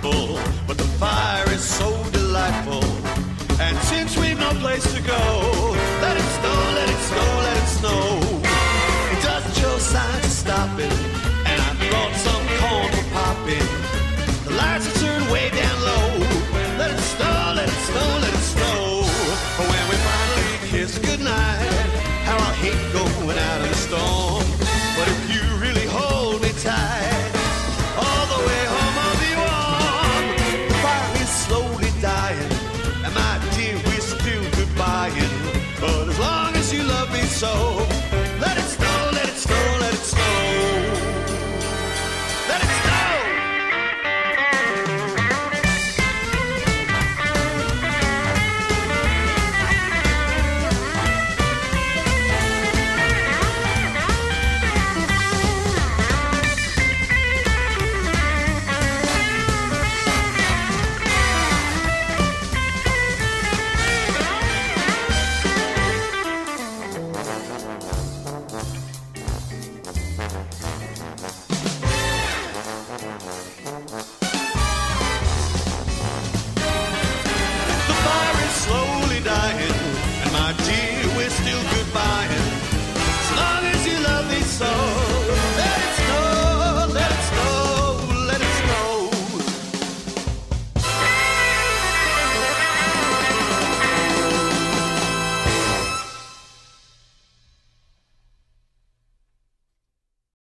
frightful, but the fire is so delightful. And since we've no place to go, let it snow, let it snow, let it snow. It doesn't show signs of stopping, and I brought some corn for popping. The lights are turned way down low. Let it snow, let it snow, let it snow. But when we finally kiss goodnight, how I hate going out in the storm. But if you really hold me tight, all the way home I'll be warm. The fire is slowly dying, and my dear, we're still goodbying. But as long as you love me so,